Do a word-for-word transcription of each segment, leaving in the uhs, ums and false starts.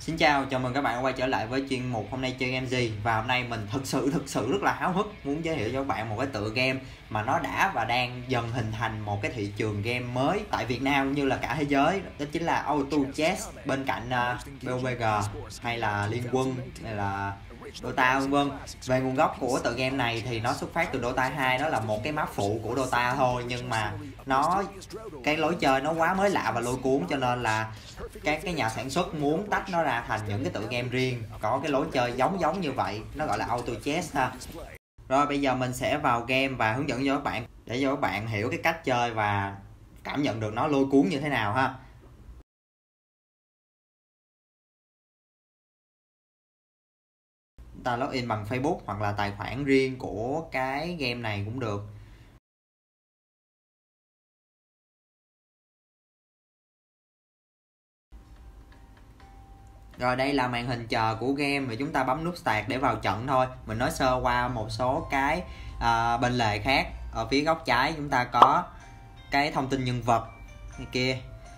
Xin chào, chào mừng các bạn quay trở lại với chuyên mục Hôm nay chơi game gì. Và hôm nay mình thực sự thực sự rất là háo hức muốn giới thiệu cho các bạn một cái tựa game mà nó đã và đang dần hình thành một cái thị trường game mới tại Việt Nam cũng như là cả thế giới. Đó chính là Auto Chess, bên cạnh uh, pê u bê giê hay là Liên Quân hay là Dota vân vân. Về nguồn gốc của tựa game này thì nó xuất phát từ Dota hai, đó là một cái map phụ của Dota thôi, nhưng mà nó cái lối chơi nó quá mới lạ và lôi cuốn, cho nên là các cái nhà sản xuất muốn tách nó ra thành những cái tựa game riêng có cái lối chơi giống giống như vậy, nó gọi là Auto Chess ha. Rồi bây giờ mình sẽ vào game và hướng dẫn cho các bạn để cho các bạn hiểu cái cách chơi và cảm nhận được nó lôi cuốn như thế nào ha. Ta login bằng Facebook hoặc là tài khoản riêng của cái game này cũng được. Rồi đây là màn hình chờ của game và chúng ta bấm nút start để vào trận thôi. Mình nói sơ qua một số cái à, bên lề khác. Ở phía góc trái chúng ta có cái thông tin nhân vật này kia.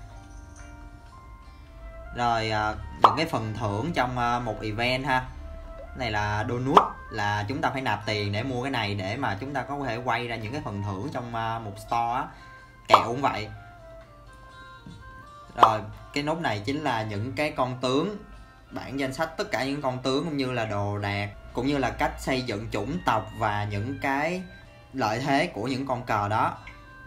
Rồi à, những cái phần thưởng trong à, một event ha. Cái này là donut, là chúng ta phải nạp tiền để mua cái này để mà chúng ta có thể quay ra những cái phần thưởng trong à, một store á. Kẹo cũng vậy. Rồi cái nút này chính là những cái con tướng, bảng danh sách tất cả những con tướng cũng như là đồ đạc, cũng như là cách xây dựng chủng tộc và những cái lợi thế của những con cờ đó.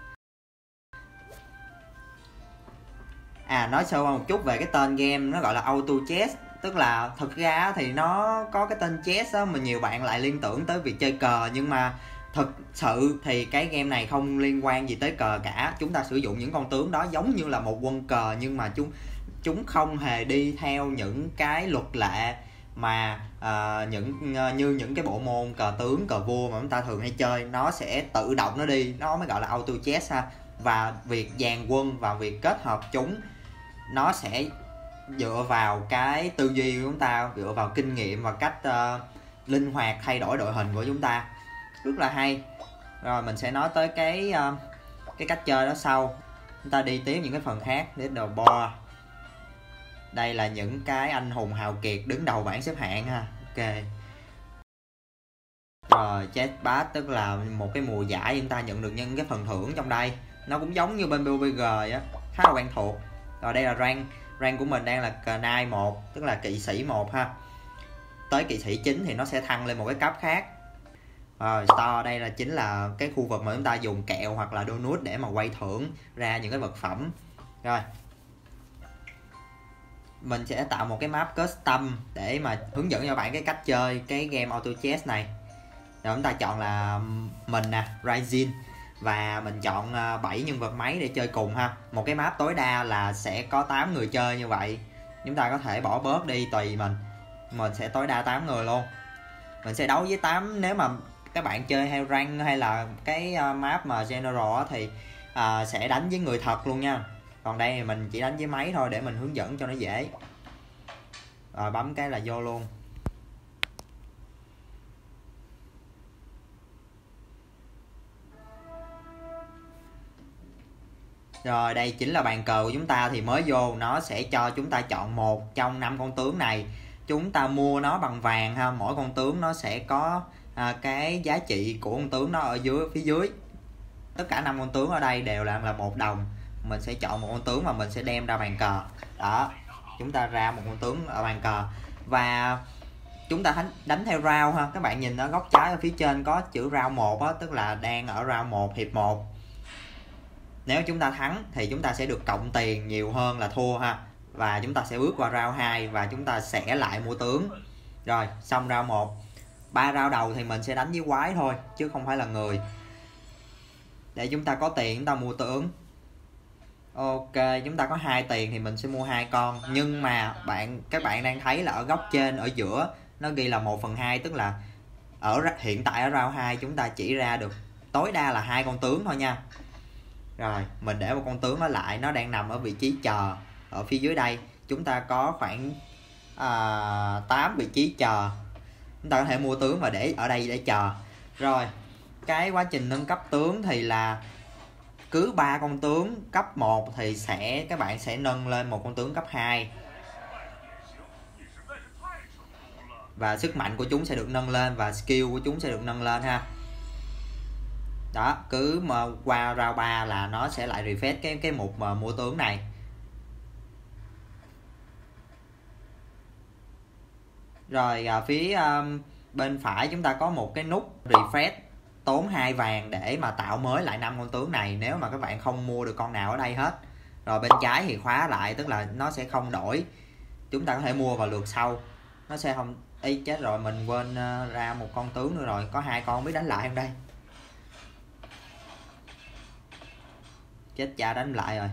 À, nói sơ qua một chút về cái tên game, nó gọi là Auto Chess, tức là thực ra thì nó có cái tên chess đó mà nhiều bạn lại liên tưởng tới việc chơi cờ, nhưng mà thực sự thì cái game này không liên quan gì tới cờ cả. Chúng ta sử dụng những con tướng đó giống như là một quân cờ, nhưng mà chúng chúng không hề đi theo những cái luật lệ mà uh, những uh, như những cái bộ môn cờ tướng, cờ vua mà chúng ta thường hay chơi. Nó sẽ tự động nó đi, nó mới gọi là Auto Chess ha. Và việc dàn quân và việc kết hợp chúng nó sẽ dựa vào cái tư duy của chúng ta, dựa vào kinh nghiệm và cách uh, linh hoạt thay đổi đội hình của chúng ta, rất là hay. Rồi mình sẽ nói tới cái uh, cái cách chơi đó sau. Chúng ta đi tiếp những cái phần khác. Đến đầu board, đây là những cái anh hùng hào kiệt đứng đầu bảng xếp hạng ha. Ok. Rồi chess pass tức là một cái mùa giải chúng ta nhận được những cái phần thưởng trong đây, nó cũng giống như bên pê u bê giê á, khá là quen thuộc. Rồi đây là rank, rank của mình đang là knight một, tức là kỵ sĩ một ha. Tới kỵ sĩ chín thì nó sẽ thăng lên một cái cấp khác. Rồi store đây là chính là cái khu vực mà chúng ta dùng kẹo hoặc là donut để mà quay thưởng ra những cái vật phẩm. Rồi mình sẽ tạo một cái map custom để mà hướng dẫn cho bạn cái cách chơi cái game Auto Chess này. Rồi chúng ta chọn là mình nè, Ryzen, và mình chọn bảy nhân vật máy để chơi cùng ha. Một cái map tối đa là sẽ có tám người chơi như vậy. Chúng ta có thể bỏ bớt đi tùy mình. Mình sẽ tối đa tám người luôn. Mình sẽ đấu với tám, nếu mà các bạn chơi theo rank hay là cái map mà general thì à, sẽ đánh với người thật luôn nha. Còn đây thì mình chỉ đánh với máy thôi để mình hướng dẫn cho nó dễ. Rồi bấm cái là vô luôn. Rồi đây chính là bàn cờ của chúng ta. Thì mới vô nó sẽ cho chúng ta chọn một trong năm con tướng này. Chúng ta mua nó bằng vàng ha. Mỗi con tướng nó sẽ có à, cái giá trị của con tướng nó ở dưới, phía dưới. Tất cả năm con tướng ở đây đều là là một đồng. Mình sẽ chọn một con tướng mà mình sẽ đem ra bàn cờ. Đó, chúng ta ra một con tướng ở bàn cờ và chúng ta đánh, đánh theo round ha. Các bạn nhìn ở góc trái ở phía trên có chữ round một á, tức là đang ở round một, hiệp một. Nếu chúng ta thắng thì chúng ta sẽ được cộng tiền nhiều hơn là thua ha. Và chúng ta sẽ bước qua round hai và chúng ta sẽ lại mua tướng. Rồi xong round một. Ba round đầu thì mình sẽ đánh với quái thôi chứ không phải là người, để chúng ta có tiền chúng ta mua tướng. Ok, chúng ta có hai tiền thì mình sẽ mua hai con. Nhưng mà bạn các bạn đang thấy là ở góc trên ở giữa nó ghi là một phần hai, tức là ở hiện tại ở round hai chúng ta chỉ ra được tối đa là hai con tướng thôi nha. Rồi mình để một con tướng nó lại, nó đang nằm ở vị trí chờ ở phía dưới đây. Chúng ta có khoảng à, tám vị trí chờ. Chúng ta có thể mua tướng và để ở đây để chờ. Rồi cái quá trình nâng cấp tướng thì là cứ ba con tướng cấp một thì sẽ các bạn sẽ nâng lên một con tướng cấp hai. và sức mạnh của chúng sẽ được nâng lên và skill của chúng sẽ được nâng lên ha. Đó, cứ mà qua round ba là nó sẽ lại refresh cái cái mục mà mua tướng này. Rồi à, phía um, bên phải chúng ta có một cái nút refresh tốn hai vàng để mà tạo mới lại năm con tướng này nếu mà các bạn không mua được con nào ở đây hết. Rồi bên trái thì khóa lại, tức là nó sẽ không đổi. Chúng ta có thể mua vào lượt sau. Nó sẽ không... Ý chết rồi, mình quên uh, ra một con tướng nữa rồi. Có hai con biết đánh lại không đây? Chết cha, đánh lại rồi.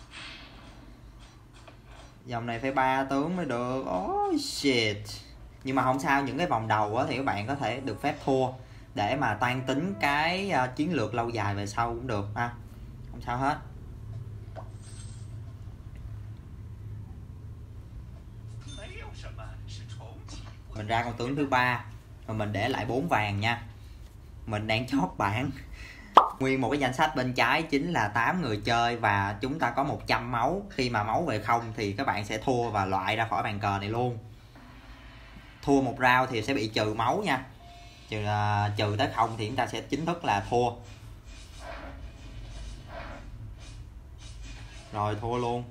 Dòng này phải ba tướng mới được. Oh shit. Nhưng mà không sao, những cái vòng đầu á, thì các bạn có thể được phép thua để mà toan tính cái uh, chiến lược lâu dài về sau cũng được ha. Không sao hết. Mình ra con tướng thứ ba và mình để lại bốn vàng nha. Mình đang chót bảng. Nguyên một cái danh sách bên trái chính là tám người chơi và chúng ta có một trăm máu. Khi mà máu về không thì các bạn sẽ thua và loại ra khỏi bàn cờ này luôn. Thua một round thì sẽ bị trừ máu nha. Trừ, uh, trừ tới không thì chúng ta sẽ chính thức là thua. Rồi thua luôn.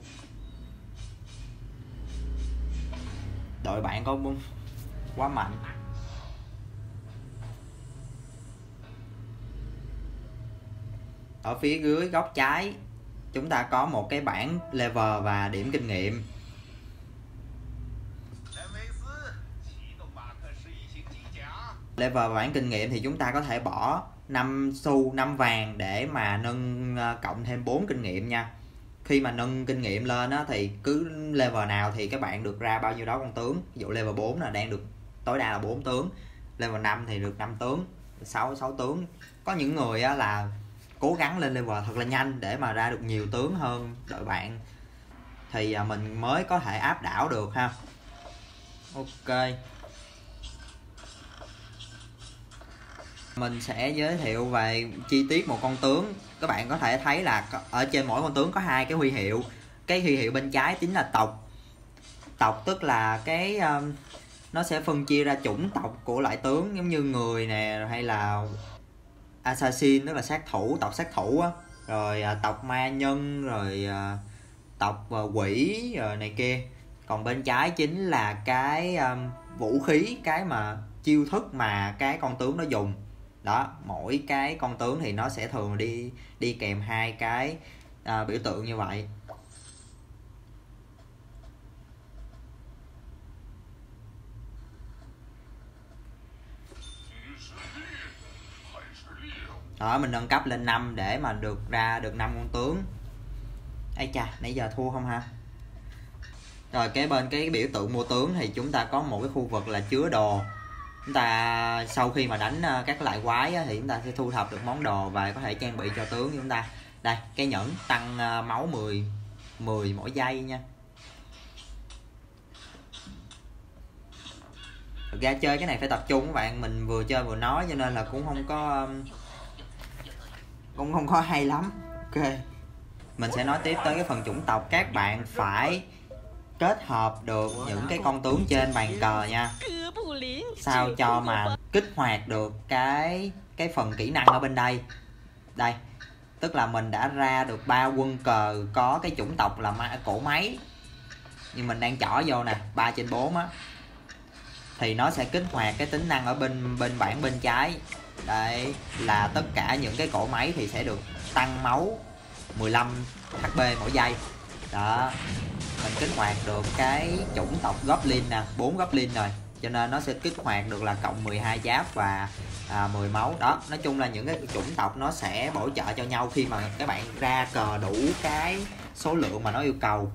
Đội bạn có quá mạnh. Ở phía dưới góc trái chúng ta có một cái bảng level và điểm kinh nghiệm. Level và bảng kinh nghiệm thì chúng ta có thể bỏ năm xu, năm vàng để mà nâng cộng thêm bốn kinh nghiệm nha. Khi mà nâng kinh nghiệm lên á, thì cứ level nào thì các bạn được ra bao nhiêu đó con tướng. Ví dụ level bốn là đang được tối đa là bốn tướng, level năm thì được năm tướng, sáu, sáu tướng. Có những người á, là cố gắng lên level thật là nhanh để mà ra được nhiều tướng hơn đội bạn thì mình mới có thể áp đảo được ha. Ok, mình sẽ giới thiệu về chi tiết một con tướng. Các bạn có thể thấy là ở trên mỗi con tướng có hai cái huy hiệu. Cái huy hiệu bên trái chính là tộc. Tộc tức là cái um, nó sẽ phân chia ra chủng tộc của loại tướng, giống như người nè, hay là assassin tức là sát thủ, tộc sát thủ á, rồi à, tộc ma nhân, rồi à, tộc à, quỷ rồi này kia. Còn bên trái chính là cái um, vũ khí, cái mà chiêu thức mà cái con tướng nó dùng. Đó, mỗi cái con tướng thì nó sẽ thường đi đi kèm hai cái à, biểu tượng như vậy. Đó, mình nâng cấp lên năm để mà được ra được năm con tướng. Ây chà, nãy giờ thua không ha? Rồi kế bên cái biểu tượng mua tướng thì chúng ta có một cái khu vực là chứa đồ. Chúng ta sau khi mà đánh các loại quái á, thì chúng ta sẽ thu thập được món đồ và có thể trang bị cho tướng của chúng ta. Đây, cái nhẫn tăng máu mười mười mỗi giây nha. Thực ra chơi cái này phải tập trung các bạn, mình vừa chơi vừa nói cho nên là cũng không có cũng không có hay lắm. Ok, mình sẽ nói tiếp tới cái phần chủng tộc. Các bạn phải kết hợp được những cái con tướng trên bàn cờ nha, sao cho mà kích hoạt được cái cái phần kỹ năng ở bên đây. Đây, tức là mình đã ra được ba quân cờ có cái chủng tộc là ma, cổ máy, nhưng mình đang chỏ vô nè, ba trên bốn á, thì nó sẽ kích hoạt cái tính năng ở bên bên bảng bên trái. Đây là tất cả những cái cổ máy thì sẽ được tăng máu mười lăm hát pê mỗi giây. Đó, mình kích hoạt được cái chủng tộc Goblin nè, bốn Goblin rồi, cho nên nó sẽ kích hoạt được là cộng mười hai giáp và à, mười máu. Đó, nói chung là những cái chủng tộc nó sẽ bổ trợ cho nhau khi mà các bạn ra cờ đủ cái số lượng mà nó yêu cầu.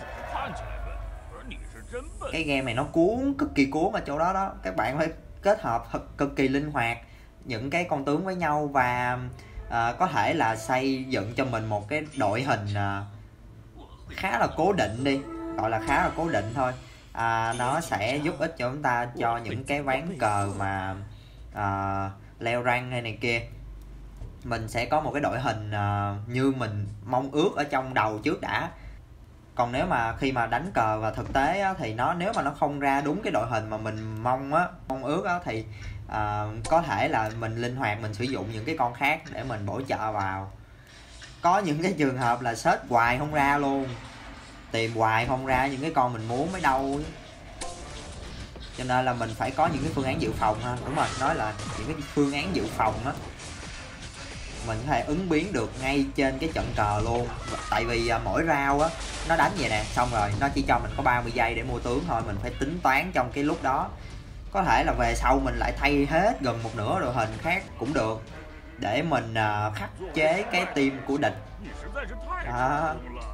Cái game này nó cuốn, cực kỳ cuốn ở chỗ đó đó. Các bạn phải kết hợp cực kỳ linh hoạt những cái con tướng với nhau và à, có thể là xây dựng cho mình một cái đội hình à, khá là cố định đi, gọi là khá là cố định thôi. À, nó sẽ giúp ích cho chúng ta cho những cái ván cờ mà à, leo rank hay này kia. Mình sẽ có một cái đội hình à, như mình mong ước ở trong đầu trước đã. Còn nếu mà khi mà đánh cờ và thực tế á, thì nó nếu mà nó không ra đúng cái đội hình mà mình mong á, mong ước á, thì à, có thể là mình linh hoạt mình sử dụng những cái con khác để mình bổ trợ vào. Có những cái trường hợp là search hoài không ra luôn, tìm hoài không ra những cái con mình muốn mới đâu. Cho nên là mình phải có những cái phương án dự phòng ha. Đúng rồi, nói là những cái phương án dự phòng á, mình có thể ứng biến được ngay trên cái trận cờ luôn. Tại vì à, mỗi round á nó đánh vậy nè, xong rồi nó chỉ cho mình có ba mươi giây để mua tướng thôi, mình phải tính toán trong cái lúc đó. Có thể là về sau mình lại thay hết gần một nửa đội hình khác cũng được, để mình à, khắc chế cái team của địch đó.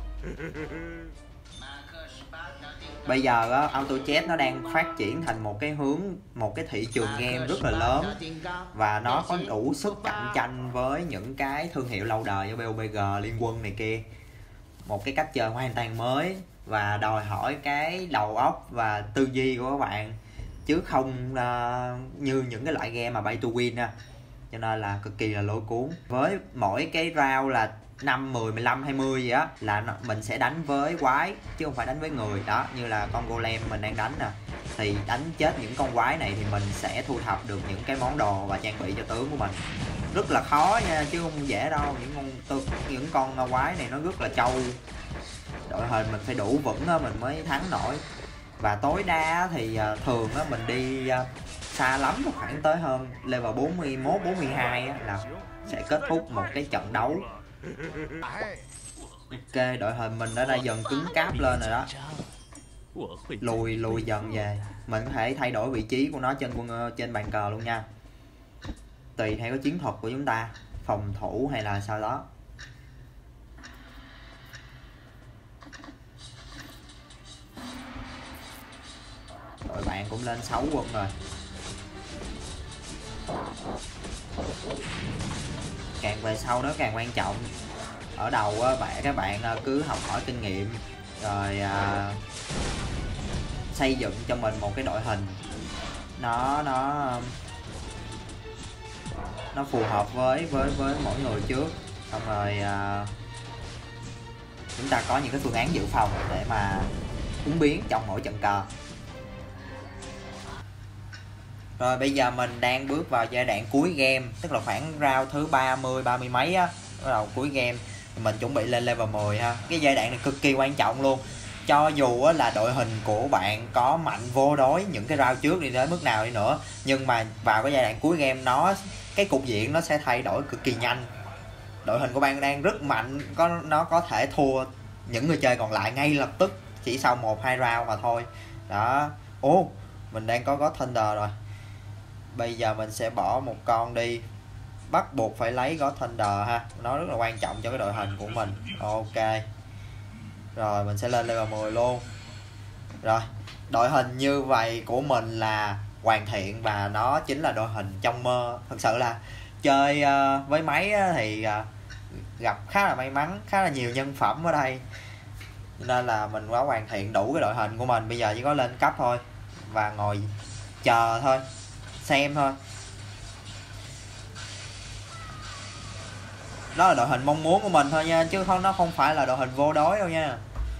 Bây giờ á, AutoChess nó đang phát triển thành một cái hướng, một cái thị trường game rất là lớn, và nó có đủ sức cạnh tranh với những cái thương hiệu lâu đời như bê o bê giê, Liên Quân này kia. Một cái cách chơi hoàn toàn mới và đòi hỏi cái đầu óc và tư duy của các bạn, chứ không uh, như những cái loại game mà pay to win ha. Cho nên là cực kỳ là lôi cuốn. Với mỗi cái round là năm, mười, mười lăm, hai mươi gì á là mình sẽ đánh với quái chứ không phải đánh với người. Đó, như là con golem mình đang đánh nè, thì đánh chết những con quái này thì mình sẽ thu thập được những cái món đồ và trang bị cho tướng của mình. Rất là khó nha, chứ không dễ đâu. Những con tư, những con quái này nó rất là trâu, đội hình mình phải đủ vững đó mình mới thắng nổi. Và tối đa thì thường á mình đi xa lắm khoảng tới hơn level bốn mươi mốt, bốn mươi hai á, là sẽ kết thúc một cái trận đấu. Ok, đội hình mình đã, đã dần cứng cáp lên rồi đó. Lùi lùi dần về. Mình có thể thay đổi vị trí của nó trên quân trên bàn cờ luôn nha, tùy theo cái chiến thuật của chúng ta, phòng thủ hay là sao đó. Đội bạn cũng lên sáu quân rồi. Càng về sau nó càng quan trọng. Ở đầu á, bạn các bạn cứ học hỏi kinh nghiệm rồi à, xây dựng cho mình một cái đội hình nó nó nó phù hợp với với với mỗi người trước, xong rồi à, chúng ta có những cái phương án dự phòng để mà ứng biến trong mỗi trận cờ. Rồi bây giờ mình đang bước vào giai đoạn cuối game, tức là khoảng round thứ ba mươi, ba mươi mấy á, bắt đầu cuối game. Mình chuẩn bị lên level mười ha. Cái giai đoạn này cực kỳ quan trọng luôn. Cho dù á, là đội hình của bạn có mạnh vô đối những cái round trước đi đến mức nào đi nữa, nhưng mà vào cái giai đoạn cuối game nó cái cục diện nó sẽ thay đổi cực kỳ nhanh. Đội hình của bạn đang rất mạnh, có nó có thể thua những người chơi còn lại ngay lập tức chỉ sau một hai round mà thôi. Đó. Ô, mình đang có God Thunder rồi. Bây giờ mình sẽ bỏ một con đi, bắt buộc phải lấy God Thunder ha, nó rất là quan trọng cho cái đội hình của mình. Ok, rồi mình sẽ lên level mười luôn. Rồi, đội hình như vậy của mình là hoàn thiện và nó chính là đội hình trong mơ. Thật sự là chơi uh, với máy thì uh, gặp khá là may mắn, khá là nhiều nhân phẩm ở đây, nên là mình quá hoàn thiện đủ cái đội hình của mình. Bây giờ chỉ có lên cấp thôi và ngồi chờ thôi, xem thôi. Đó là đội hình mong muốn của mình thôi nha, chứ không nó không phải là đội hình vô đối đâu nha.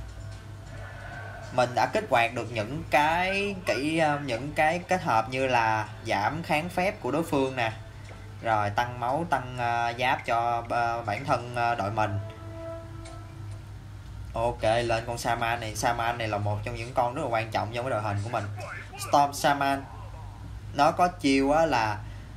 Mình đã kích hoạt được những cái kỹ những cái kết hợp như là giảm kháng phép của đối phương nè, rồi tăng máu, tăng uh, giáp cho uh, bản thân uh, đội mình. Ok, lên con Shaman này. Shaman này là một trong những con rất là quan trọng trong cái đội hình của mình. Storm Shaman nó có chiêu á là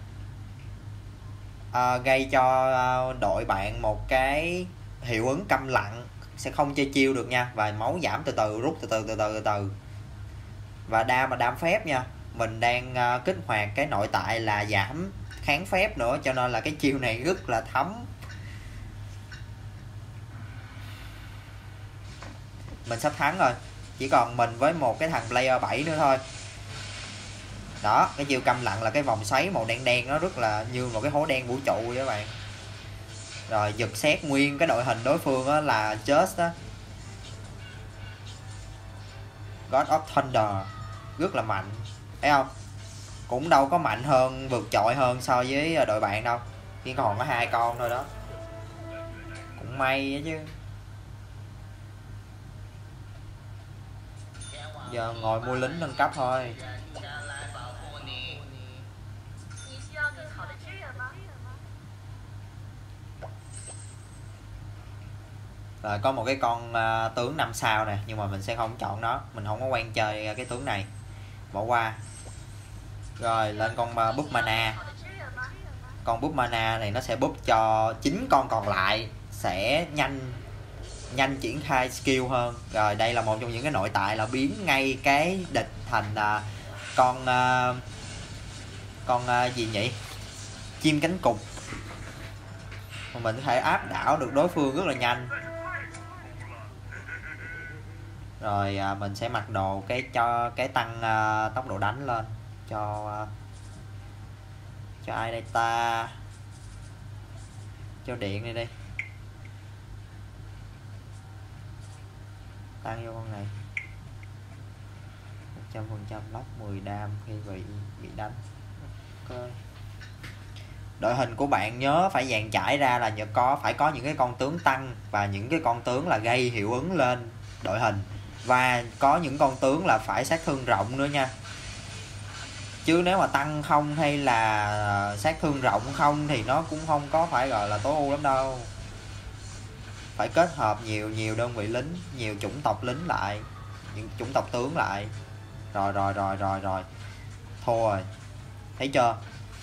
uh, gây cho uh, đội bạn một cái hiệu ứng câm lặng, sẽ không chơi chiêu được nha, và máu giảm từ từ, rút từ từ từ từ từ từ. Và đam mà đam phép nha, mình đang uh, kích hoạt cái nội tại là giảm kháng phép nữa, cho nên là cái chiêu này rất là thấm. Mình sắp thắng rồi, chỉ còn mình với một cái thằng player bảy nữa thôi. Đó, cái chiêu câm lặng là cái vòng xoáy màu đen đen, nó rất là như một cái hố đen vũ trụ vậy các bạn. Rồi giật xét nguyên cái đội hình đối phương đó là Just đó, God of Thunder, rất là mạnh, thấy không? Cũng đâu có mạnh hơn, vượt trội hơn so với đội bạn đâu, chỉ còn có hai con thôi đó, cũng may chứ. Giờ ngồi mua lính nâng cấp thôi. Rồi có một cái con uh, tướng năm sao nè, nhưng mà mình sẽ không chọn nó, mình không có quen chơi cái tướng này, bỏ qua. Rồi lên con uh, búp mana. Con búp mana này nó sẽ búp cho chín con còn lại sẽ nhanh nhanh triển khai skill hơn. Rồi đây là một trong những cái nội tại là biến ngay cái địch thành uh, con uh, con uh, gì nhỉ, chim cánh cụt, mà mình có thể áp đảo được đối phương rất là nhanh. Rồi à, mình sẽ mặc đồ cái cho cái tăng à, tốc độ đánh lên cho à, cho ai đây ta, cho điện này đi, tăng vô con này một trăm phần trăm lóc mười đam khi bị bị đánh. Ok. Đội hình của bạn nhớ phải dàn trải ra là nhớ có phải có những cái con tướng tăng và những cái con tướng là gây hiệu ứng lên đội hình, và có những con tướng là phải sát thương rộng nữa nha. Chứ nếu mà tăng không hay là sát thương rộng không thì nó cũng không có phải gọi là tối ưu lắm đâu. Phải kết hợp nhiều nhiều đơn vị lính, nhiều chủng tộc lính lại, những chủng tộc tướng lại. Rồi rồi rồi rồi rồi thua rồi, thấy chưa?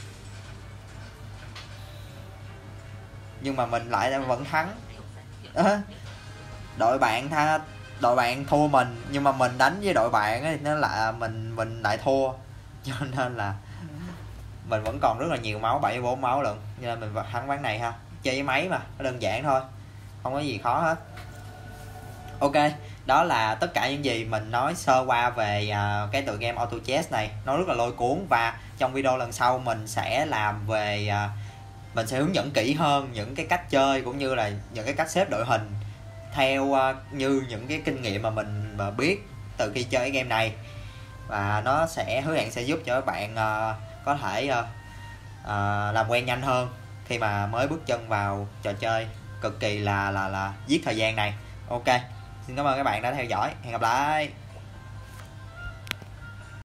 Nhưng mà mình lại vẫn thắng. À, đội bạn tha đội bạn thua mình, nhưng mà mình đánh với đội bạn ấy, nó là mình mình lại thua, cho nên là mình vẫn còn rất là nhiều máu, bảy mươi bốn máu lận, cho nên mình thắng ván này ha. Chơi với máy mà, nó đơn giản thôi, không có gì khó hết. Ok, đó là tất cả những gì mình nói sơ qua về uh, cái tựa game Auto Chess này. Nó rất là lôi cuốn, và trong video lần sau mình sẽ làm về uh, mình sẽ hướng dẫn kỹ hơn những cái cách chơi cũng như là những cái cách xếp đội hình theo uh, như những cái kinh nghiệm mà mình mà biết từ khi chơi cái game này, và nó sẽ hứa hẹn sẽ giúp cho các bạn uh, có thể uh, uh, làm quen nhanh hơn khi mà mới bước chân vào trò chơi cực kỳ là là là giết thời gian này. Ok, xin cảm ơn các bạn đã theo dõi, hẹn gặp lại.